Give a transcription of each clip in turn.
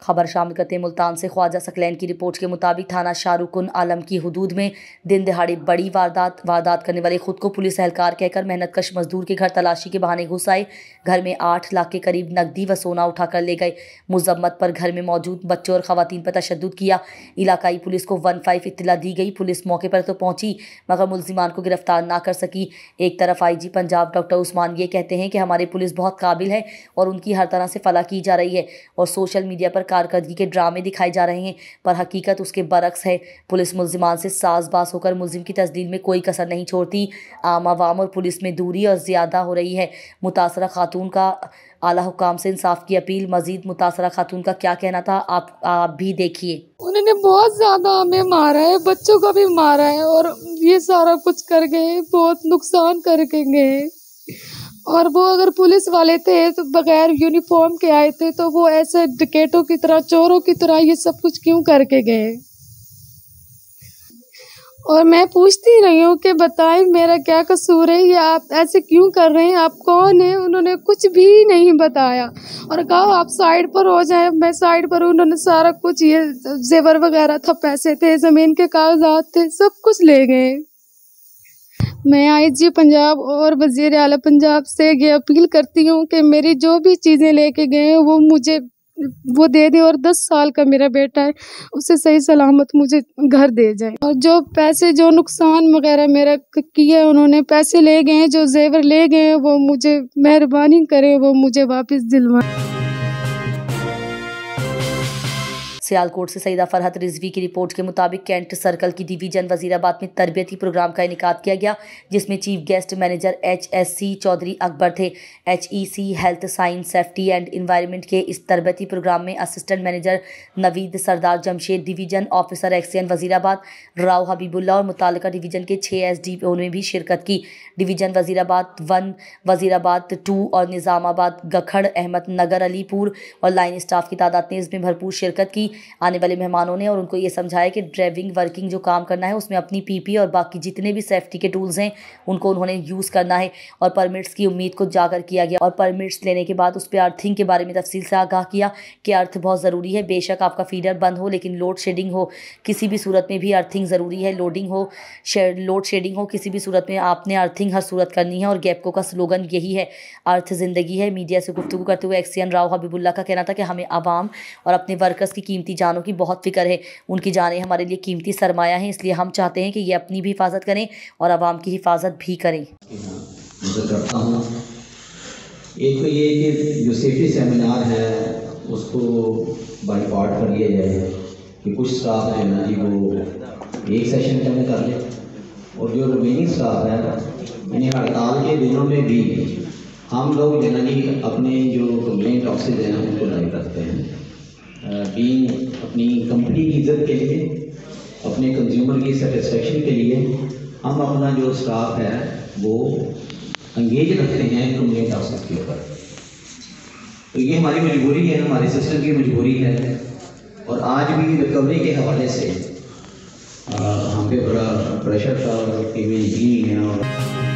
खबर शामिल करते मुल्तान से ख्वाजा सकलैन की रिपोर्ट के मुताबिक थाना शाहरुकुन आलम की हुदूद में दिन दिहाड़े बड़ी वारदात करने वाले खुद को पुलिस एहलकार कहकर मेहनतकश मजदूर के घर तलाशी के बहाने घुस आए। घर में 8 लाख के करीब नकदी व सोना उठाकर ले गए। मुजम्मत पर घर में मौजूद बच्चों और खवातीन पर तशद्दुद किया। इलाकाई पुलिस को 15 इत्तला दी गई। पुलिस मौके पर तो पहुंची मगर मुल्जिमान को गिरफ्तार ना कर सकी। एक तरफ IG पंजाब डॉक्टर उस्मान ये कहते हैं कि हमारी पुलिस बहुत काबिल है और उनकी हर तरह से फलाह की जा रही है और सोशल मीडिया पर कारकर्दगी के ड्रामे दिखाए जा रहे हैं, पर हकीकत उसके बरक्स है। पुलिस मुल्जिमान से साज़बाज़ होकर मुल्जिम की तस्दील में कोई कसर नहीं छोड़ती। आम आवाम और पुलिस में दूरी और ज़्यादा हो रही है। मुतासरा खातून का आला हुकाम से इंसाफ की अपील। मजीद मुतासरा खातून का क्या कहना था आप भी देखिए। उन्होंने बहुत ज़्यादा हमें मारा है, बच्चों को भी मारा है और ये सारा कुछ कर गए, बहुत नुकसान करके गए। और वो अगर पुलिस वाले थे तो बगैर यूनिफॉर्म के आए थे तो वो ऐसे डकैतों की तरह, चोरों की तरह ये सब कुछ क्यों करके गए। और मैं पूछती रही हूँ कि बताएं मेरा क्या कसूर है, ये आप ऐसे क्यों कर रहे हैं, आप कौन हैं। उन्होंने कुछ भी नहीं बताया और कहा आप साइड पर हो जाएं। मैं साइड पर, उन्होंने सारा कुछ, ये जेवर वगैरह था, पैसे थे, ज़मीन के कागजात थे, सब कुछ ले गए। मैं IG पंजाब और वज़ीर आला पंजाब से ये अपील करती हूँ कि मेरी जो भी चीज़ें लेके गए हैं वो मुझे वो दे दें और 10 साल का मेरा बेटा है उसे सही सलामत मुझे घर दे जाए। और जो पैसे, जो नुकसान वगैरह मेरा किया, उन्होंने पैसे ले गए हैं, जो जेवर ले गए हैं, वो मुझे मेहरबानी करें, वो मुझे वापस दिलवाएं। सियालकोट से सईदा फरहत रिजवी की रिपोर्ट के मुताबिक कैंट सर्कल की डिवीजन वजीराबाद में तरबियती प्रोग्राम का इनेकाद किया गया, जिसमें chief guest manager HSC Chaudhry Akbar थे। HEC health, science, safety and environment के इस तरबियती प्रोग्राम में assistant manager Naveed Sardar Jamshed, division officer XEN Wazirabad Rao Habibullah और मुतालिका डिवीजन के 6 SDO ने भी शिरकत की। डिवीजन वजीराबाद 1, वजीराबाद 2 और निज़ामाबाद, गखड़, अहमद नगर, अलीपुर और लाइन स्टाफ की तादाद ने इसमें भरपूर शिरकत की। आने वाले मेहमानों ने और उनको ये समझाया कि ड्राइविंग वर्किंग जो काम करना है उसमें अपनी PP और बाकी जितने भी सेफ्टी के टूल्स हैं उनको उन्होंने यूज़ करना है। और परमिट्स की उम्मीद को जाकर किया गया और परमिट्स लेने के बाद उस पर अर्थिंग के बारे में तफसील से आगाह किया कि अर्थ बहुत ज़रूरी है। बेशक आपका फीडर बंद हो लेकिन लोड शेडिंग हो, किसी भी सूरत में भी अर्थिंग ज़रूरी है। लोड शेडिंग हो, किसी भी सूरत में आपने अर्थिंग हर सूरत करनी है। और गैपको का स्लोगन यही है, अर्थ ज़िंदगी है। मीडिया से गुफ्तगू करते हुए एक्सियन राव हबीबुल्ला का कहना था कि हमें आवाम और अपने वर्कर्स की कीमती जानों की बहुत फिक्र है। उनकी जानें हमारे लिए कीमती सरमाया हैं, इसलिए हम चाहते हैं कि ये अपनी भी हिफाजत करें और आवाम की हिफाजत भी करें। करता हूँ एक तो ये कि जो सेफ्टी सेमिनार है उसको बाय पार्ट कर लिया जाए कि कुछ स्टाफ है ना जी वो एक सेशन के अंदर कर ले और जो रिमेनिंग स्टाफ है इन्हें हड़ताल के दिनों में भी हम लोग जनरली अपने जो कंप्लेंट ऑफिसर हैं उनको लाइव रखते हैं। बीइंग अपनी कंपनी की इज्जत के लिए, अपने कंज्यूमर की सेटिस्फेक्शन के लिए हम अपना जो स्टाफ है वो एंगेज रखते हैं कंप्लेंट ऑफिसर के ऊपर। तो ये हमारी मजबूरी है, हमारे सिस्टम की मजबूरी है। और आज भी रिकवरी के हवाले से हम पे बड़ा प्रेशर था कि वे नहीं है। और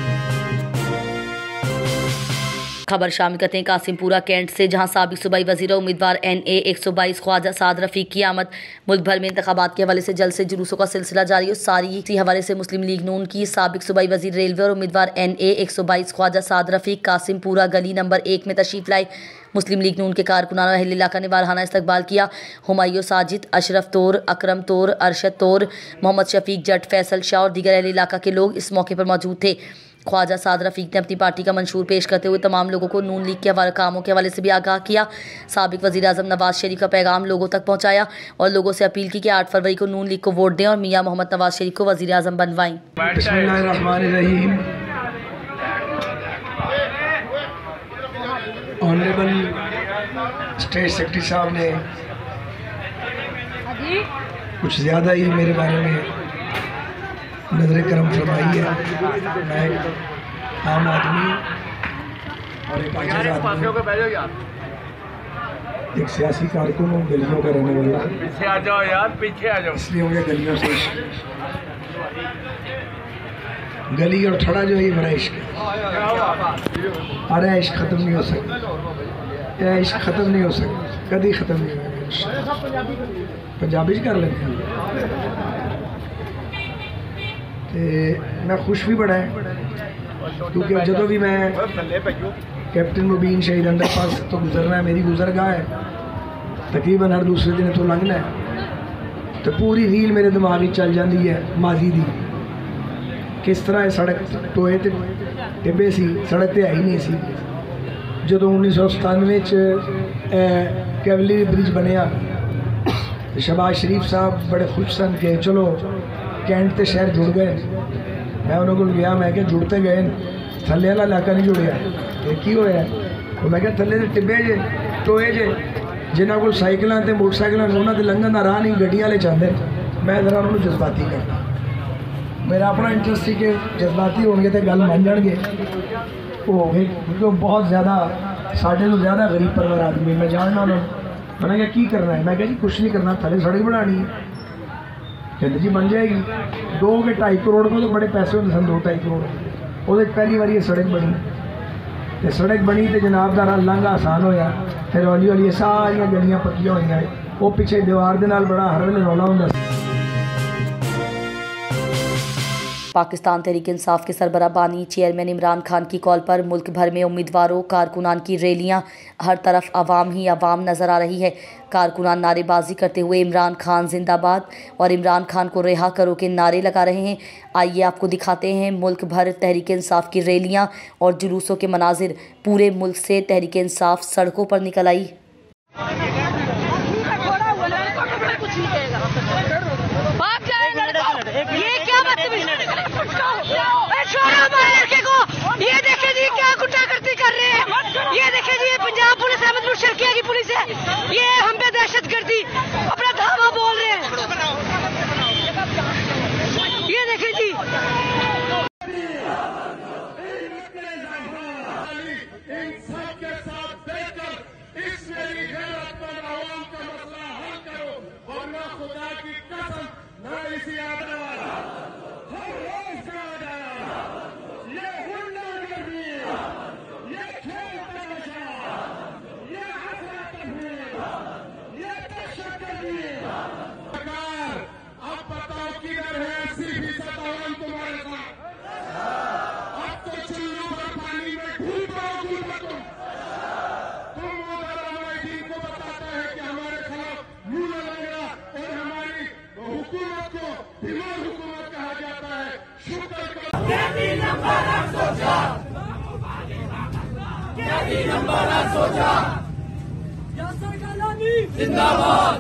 खबर शामिल करते हैं कासिमपुरा कैंट से, जहां साबिक सूबाई वजीर उम्मीदवार NA 122 ख्वाजा साद रफीक की आमद। मुल्क भर में इंतखाबात के हवाले से जल्द से जुलूसों का सिलसिला जारी है। सारी इसी हवाले से मुस्लिम लीग नून की साबिक सूबाई वजीर रेलवे और उम्मीदवार NA 122 ख्वाजा साद रफीक कासिमपुरा गली नंबर 1 में तशरीफ लाए। मुस्लिम लीग नून के कारकुनान और अहल इलाका ने वारहाना इस्तकबाल किया। हुमायूं साजिद, अशरफ तोर, अकरम तोर, अरशद तोर, मोहम्मद शफीक जट, फैसल शाह और दीगर अहल इलाका के लोग इस मौके पर मौजूद थे। ख्वाजा साद रफीक ने अपनी पार्टी का मंशूर पेश करते हुए तमाम लोगों को नून लीग के कामों के हवाले से भी आगाह किया। साबिक वज़ीर आज़म नवाज शरीफ का पैगाम लोगों तक पहुंचाया और लोगों से अपील की कि 8 फरवरी को नून लीग को वोट दें और मियां मोहम्मद नवाज शरीफ को वज़ीर आज़म बनवाएं। बिस्मिल्लाहिर्रहमानिर्रहीम। ऑनरेबल स्टेट सेक्रेटरी साहब ने कुछ ज़्यादा ही मेरे बारे में नजर करम फरमाई है। मैं एक आम आदमी और एक आजिज़ आदमी, एक सियासी कारकुन हूँ, गलियों का रहने वाला। पीछे आ जाओ यार, पीछे आ जाओ। इसलिए मुझे गलियों से गली और ठड़ा जो है बड़ा इश्क है। अरे इश्क ख़त्म नहीं हो सकता। यह इश्क ख़त्म नहीं हो सकता, कभी ख़त्म नहीं होगा। पंजाबी कर लेते हैं। मैं खुश भी बड़ा है क्योंकि जो भी मैं कैप्टन मुबीन शहीद अंडरपास तो गुजरना है, मेरी गुजरगाह है, तकरीबन हर दूसरे दिन तो लंघना है, तो पूरी रील मेरे दिमाग में चल जाती है माजी दी। किस तरह ये सड़क टोए टिब्बे सी, सड़क तो है ही नहीं सी। जो 1997 कैवलरी ब्रिज बनया, शहबाज शरीफ साहब बड़े खुश सन कि चलो कैंट ते शहर जुड़ गए। मैं उन्होंने को गया, मैं क्या जुड़ते गए, थले वाला इलाका नहीं जुड़िया। ये की होया? तो मैं क्या थले टिब्बे जे टोए जे जिन्होंने को साइकिलों ते मोटरसाइकिलों उन्होंने लंघन का राह नहीं, गड्डियां वाले चाहते। मैं जरा उन्होंने जज्बाती करता, मेरा अपना इंटरेस्ट थी कि जज्बाती होंगे तो गल मान जाएंगे। वो हो गए क्योंकि बहुत ज़्यादा साढ़े तो ज़्यादा गरीब परिवार आदमी। मैं जानना उन्होंने, मैंने क्या की करना है? मैं क्या जी कुछ नहीं करना, थले सड़क बनानी है। कहते जी बन जाएगी। 2 के 2.5 करोड़ में तो बड़े पैसे होते सन, 2-2.5 करोड़। वो पहली बार ये सड़क बनी, तो सड़क बनी तो जनाब का लांघा आसान होया। फिर हौली हौली सारिया गलियां पक्कियां हुई, वो पिछे दीवार के नाल बड़ा हर वेले रौला होंदा। पाकिस्तान तहरीक इंसाफ के सरबराह बानी चेयरमैन इमरान खान की कॉल पर मुल्क भर में उम्मीदवारों कारकुनान की रैलियां, हर तरफ आवाम ही आवाम नजर आ रही है। कारकुनान नारेबाजी करते हुए इमरान खान जिंदाबाद और इमरान खान को रिहा करो के नारे लगा रहे हैं। आइए आपको दिखाते हैं मुल्क भर तहरीक इंसाफ की रैलियां और जुलूसों के मनाजिर। पूरे मुल्क से तहरीक इंसाफ सड़कों पर निकल आई। ये देखे जी क्या गुंडागर्दी कर रहे हैं, ये देखे जी पंजाब पुलिस अहमदपुर शर्किया की पुलिस है, ये हम पे दहशतगर्दी अपना धावा बोल रहे हैं। ये देखे जी इन सब के साथ बैठकर इस मेरी गैरतमंद आवाम का मसला हल करो, वरना खुदा की कसम न इसी आदरा हर रोज का आदरा ये गुंडागर्दी, ये खेल तमाशा, ये अफरा-तफरी, ये दहशतगर्दी। सरकार अब बताओ किधर है 80% आवाम तुम्हारे साथ? अब तो चुल्लू भर पानी में डूब रहो गुलबतों। तुम वो दीन को बताता है कि हमारे खिलाफ मुंह न लगना और हमारी हुकूमत को बीमार हुकूमत कहा जाता है। शुक्र करो। जिंदाबाद।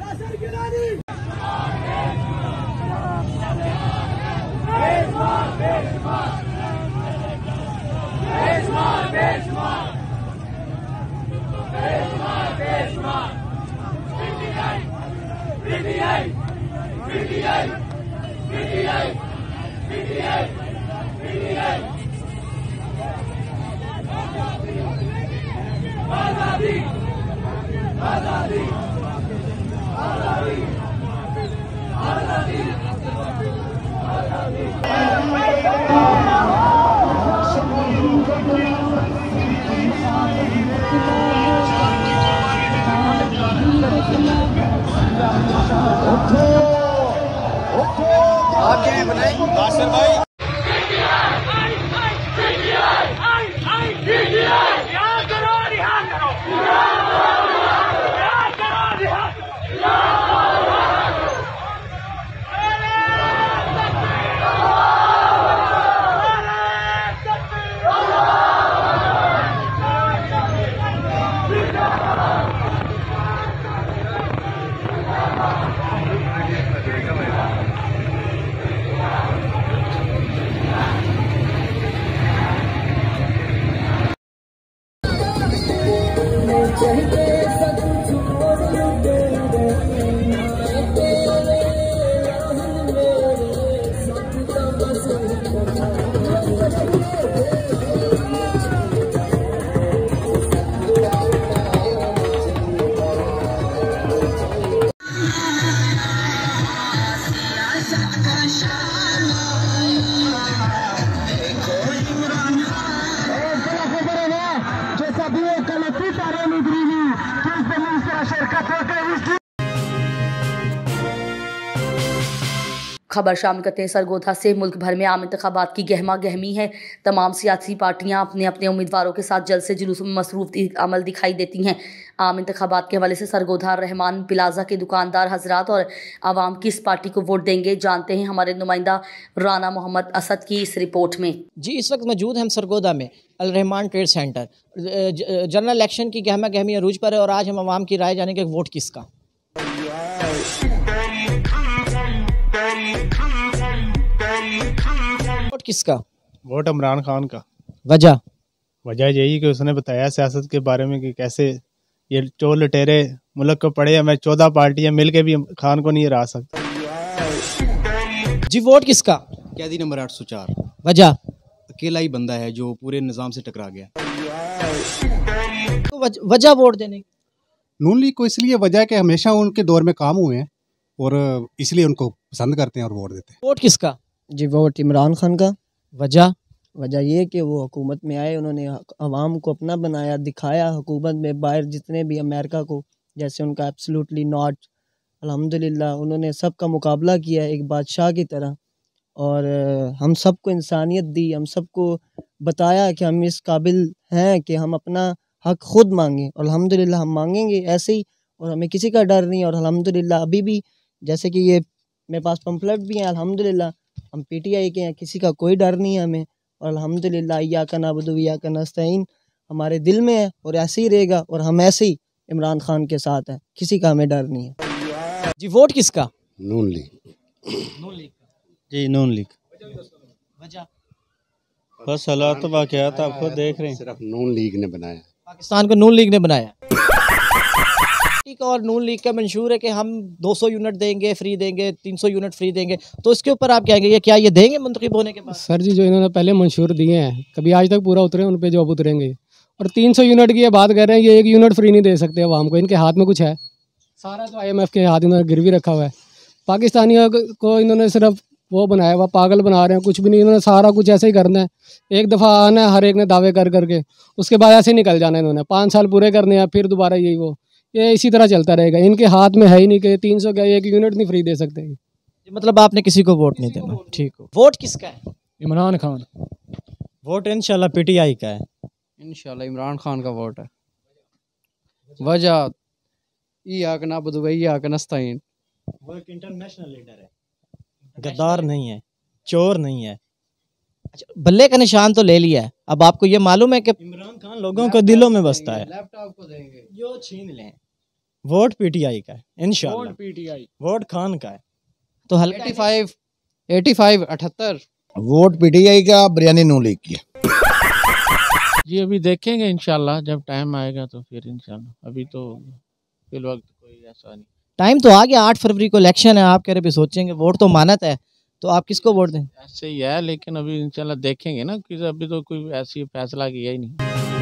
आगे बनाए नासिर भाई। Sabia que ela fica खबर शामिल करते हैं सरगोधा से। मुल्क भर में आम इंतखाबात की गहमा गहमी है। तमाम सियासी पार्टियां अपने अपने उम्मीदवारों के साथ जल्द से जुलूस में मसरूफ अमल दिखाई देती हैं। आम इंतखाबात के हवाले से सरगोधा रहमान प्लाजा के दुकानदार हजरात और आवाम किस पार्टी को वोट देंगे, जानते हैं हमारे नुमाइंदा राना मोहम्मद असद की इस रिपोर्ट में। जी, इस वक्त मौजूद हम सरगोधा में Al Rahman trade centre. General election की गहमा गहमी अरूज पर है और आज हम आवाम की राय जानेंगे वोट किसका। वोट किसका? वोट इमरान खान का। वजह यही कि उसने बताया सियासत के बारे में कि कैसे ये चोर लुटेरे मुल्क को पड़े। हमें 14 पार्टियां मिल के भी खान को नहीं हरा सकती। जी, वोट किसका? कैदी नंबर 804। वजह? अकेला ही बंदा है जो पूरे निज़ाम से टकरा गया। तो वजह वोट देने? नून लीग को इसलिए वजह कि हमेशा उनके दौर में काम हुए हैं और इसलिए उनको पसंद करते हैं और वोट देते हैं। वोट किसका? जी, वोट इमरान खान का। वजह ये कि वो हुकूमत में आए, उन्होंने अवाम को अपना बनाया, दिखाया हुकूमत में। बाहर जितने भी अमेरिका को जैसे उनका एब्सोल्युटली नॉट, अल्हम्दुलिल्लाह उन्होंने सबका मुकाबला किया एक बादशाह की तरह और हम सबको इंसानियत दी, हम सबको बताया कि हम इस काबिल हैं कि हम अपना हक खुद मांगें और अल्हम्दुलिल्लाह हम मांगेंगे ऐसे ही और हमें किसी का डर नहीं। और अल्हम्दुलिल्लाह अभी भी जैसे कि ये मेरे पास पम्फलेट भी हैं, अल्हम्दुलिल्लाह हम पीटीआई के हैं, किसी का कोई डर नहीं है हमें। और अल्हम्दुलिल्लाह इय्याका नअबुदु व इय्याका नस्तईन हमारे दिल में है और ऐसे ही रहेगा और हम ऐसे ही इमरान खान के साथ हैं, किसी का हमें डर नहीं है। जी, वोट किसका? नून लीग। जी, नून लीग। वजह? बस हालात वाक़यात आप खुद देख रहे हैं। सिर्फ नून लीग ने बनाया, पाकिस्तान को नून लीग ने बनाया। और नून लीग का मंशूर है कि हम 200 यूनिट देंगे फ्री देंगे, 300 यूनिट फ्री देंगे, तो इसके ऊपर आप कहेंगे ये क्या ये देंगे मुंतखब होने के बाद? सर जी, जो इन्होंने पहले मंशूर दिए हैं कभी आज तक पूरा उतरे, उन पे जो अब उतरेंगे। और 300 यूनिट की ये बात कर रहे हैं, ये 1 यूनिट फ्री नहीं दे सकते अवाम को। इनके हाथ में कुछ है? सारा तो IMF के हाथ इन्होंने गिरवी रखा हुआ है। पाकिस्तानियों को इन्होंने सिर्फ वो बनाया हुआ, पागल बना रहे हैं, कुछ भी नहीं। इन्होंने सारा कुछ ऐसे ही करना है, एक दफ़ा आना है हर एक ने दावे कर करके, उसके बाद ऐसे निकल जाना है। इन्होंने 5 साल पूरे करने हैं, फिर दोबारा यही वो, ये इसी तरह चलता रहेगा। इनके हाथ में है ही नहीं कि 300 का 1 यूनिट नहीं फ्री दे सकते। मतलब आपने किसी को वोट नहीं देना, ठीक हो। वोट किसका है? इमरान खान। वोट इंशाल्लाह PTI का है। इंशाल्लाह इमरान खान का वोट है। वजह इय्याका नअबुदु व इय्याका नस्तईन। वो एक इंटरनेशनल लीडर है, गद्दार नहीं है, चोर नहीं है। अच्छा, बल्ले का निशान तो ले लिया है, अब आपको ये मालूम है कि इमरान खान लोगों को दिलों में बसता है। लैपटॉप को देंगे, जो छीन लें। वोट PTI का है इंशाल्लाह। PTI। वोट खान का है। तो हल्का 85 78। वोट PTI का, बिरयानी नून लीग की। जी, अभी देखेंगे इंशाल्लाह, जब टाइम आएगा तो फिर इंशाल्लाह। अभी तो फिल वक्त कोई ऐसा नहीं। टाइम तो आ गया, 8 फरवरी को इलेक्शन है, आप कह रहे भी सोचेंगे। वोट तो मानत है, तो आप किसको वोट दें? ऐसे ही है, लेकिन अभी इंशाल्लाह देखेंगे ना, कि अभी तो कोई ऐसी फैसला किया ही नहीं।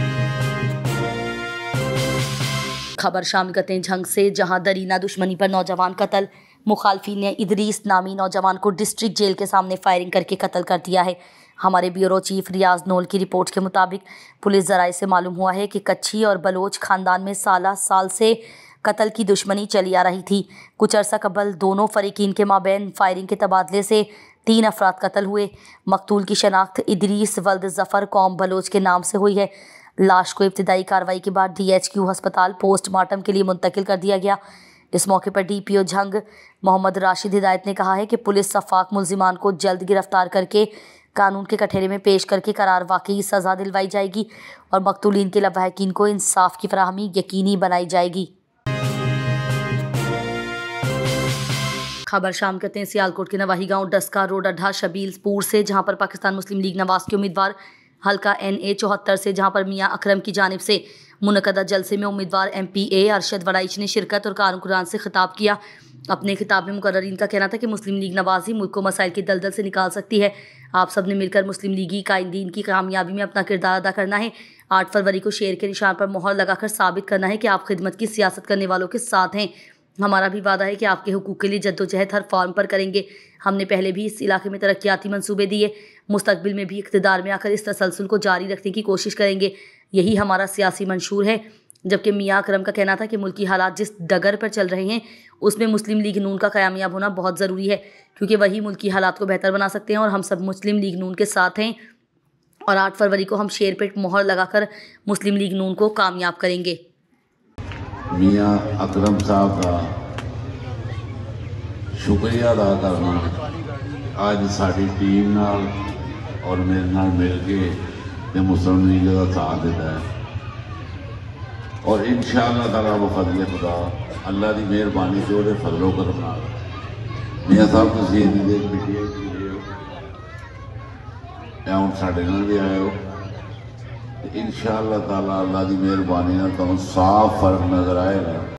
खबर शामिल करते हैं झंग से, जहां दरीना दुश्मनी पर नौजवान कत्ल। मुखालफिन ने इदरीस नामी नौजवान को डिस्ट्रिक्ट जेल के सामने फायरिंग करके कत्ल कर दिया है। हमारे ब्यूरो चीफ रियाज नोल की रिपोर्ट के मुताबिक पुलिस जराये से मालूम हुआ है कि कच्छी और बलोच खानदान में साल से कत्ल की दुश्मनी चली आ रही थी। कुछ अरसा कबल दोनों फरीकीन के माबैन फायरिंग के तबादले से 3 अफराद कत्ल हुए। मकतूल की शनाख्त इदरीस वल्द जफ़र कौम बलोच के नाम से हुई है। लाश को इब्तिदाई कार्रवाई के बाद DHQ अस्पताल पोस्टमार्टम के लिए मुंतकिल कर दिया गया। इस मौके पर DPO झंग मोहम्मद राशिद हिदायत ने कहा है कि पुलिस सफाक मुल्जिमान को जल्द गिरफ्तार करके कानून के कठघरे में पेश करके करार वाकई सज़ा दिलवाई जाएगी और मकतूलीन के लवाहिकीन को इंसाफ की फराहमी यकीनी बनाई जाएगी। खबर शाम करते हैं सियालकोट के नवाही गांव डस्का रोड अड्डा शबीलपुर से, जहां पर पाकिस्तान मुस्लिम लीग नवाज के उम्मीदवार हल्का NA 74 से, जहां पर मियां अकरम की जानिब से मुनक़दा जलसे में उम्मीदवार MPA अरशद वड़ाइच ने शिरकत और कारकुनान से खिताब किया। अपने खिताब में मुकर्ररीन का कहना था कि मुस्लिम लीग नवाजी मुल्क को मसाइल की दलदल से निकाल सकती है। आप सब ने मिलकर मुस्लिम लीगी कायदीन की कामयाबी में अपना किरदार अदा करना है। 8 फरवरी को शेर के निशान पर मोहर लगाकर साबित करना है कि आप खिदमत की सियासत करने वालों के साथ हैं। हमारा भी वादा है कि आपके हुकूक के लिए जद्दोजहद हर फॉर्म पर करेंगे। हमने पहले भी इस इलाके में तरक्याती मंसूबे दिए, मुस्तकबिल में भी इक़्तिदार में आकर इस तसलसल को जारी रखने की कोशिश करेंगे। यही हमारा सियासी मंशूर है। जबकि मियां अकरम का कहना था कि मुल्की हालात जिस डगर पर चल रहे हैं उसमें मुस्लिम लीग नून का कामयाब होना बहुत ज़रूरी है, क्योंकि वही मुल्की हालात को बेहतर बना सकते हैं और हम सब मुस्लिम लीग नून के साथ हैं और 8 फरवरी को हम शेर पे मोहर लगाकर मुस्लिम लीग नून को कामयाब करेंगे। मियां अकरम साहब का शुक्रिया अदा करना आज साड़ी टीम नाल और मेरे नाल मिल के मुस्लिम लीग का साथ देता है और इंशाअल्लाह ताला बफज़ल खुदा अल्लाह की मेहरबानी से और फजलो करम नाल मियां साहब तुसीं इन्नी देर मीडिया हुण साडे नाल भी आए हो, इंशाअल्लाह ताला अल्लाह की मेहरबानी नाल तुहानूं साफ फर्क नज़र आएगा।